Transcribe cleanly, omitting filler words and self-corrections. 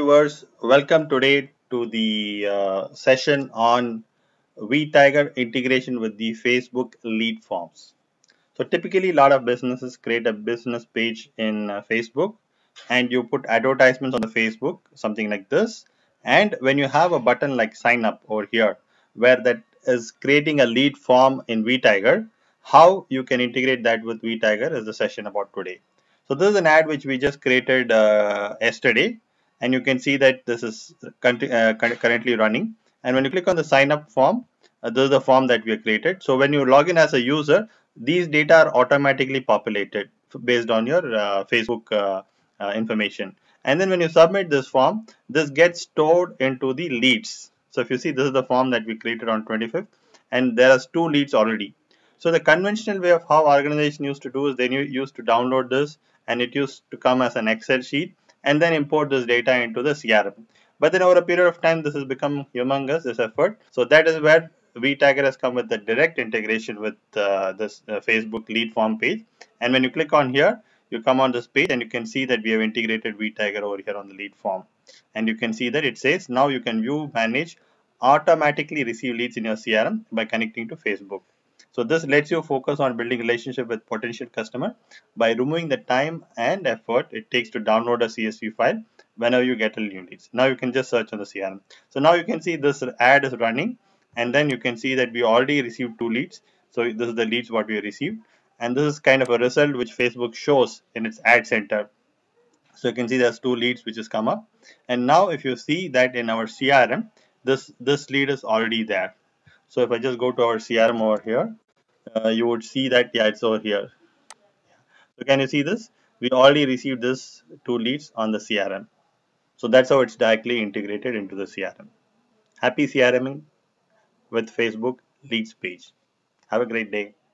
viewers, welcome today to the session on vTiger integration with the Facebook lead forms. So typically a lot of businesses create a business page in Facebook and you put advertisements on the Facebook, something like this. And when you have a button like sign up over here, where that is creating a lead form in vTiger, how you can integrate that with vTiger is the session about today. So this is an ad which we just created yesterday, and you can see that this is currently running. And when you click on the sign up form, this is the form that we have created. So when you log in as a user, these data are automatically populated based on your Facebook information. And then when you submit this form, this gets stored into the leads. So if you see, this is the form that we created on 25th, and there are 2 leads already. So the conventional way of how organization used to do is they used to download this, and it used to come as an Excel sheet and then import this data into the CRM. But then over a period of time, this has become humongous, this effort. So that is where vTiger has come with the direct integration with this Facebook lead form page. And when you click on here, you come on this page and you can see that we have integrated vTiger over here on the lead form. And you can see that it says now you can view, manage, automatically receive leads in your CRM by connecting to Facebook. So this lets you focus on building relationship with potential customer by removing the time and effort it takes to download a CSV file whenever you get a new leads. Now you can just search on the CRM. So now you can see this ad is running, and then you can see that we already received 2 leads. So this is the leads what we received, and this is kind of a result which Facebook shows in its ad center. So you can see there's 2 leads which has come up, and now if you see that in our CRM, this lead is already there. So if I just go to our CRM over here, you would see that it's over here. So can you see this? We already received this 2 leads on the CRM. So that's how it's directly integrated into the CRM. Happy CRMing with Facebook leads page. Have a great day.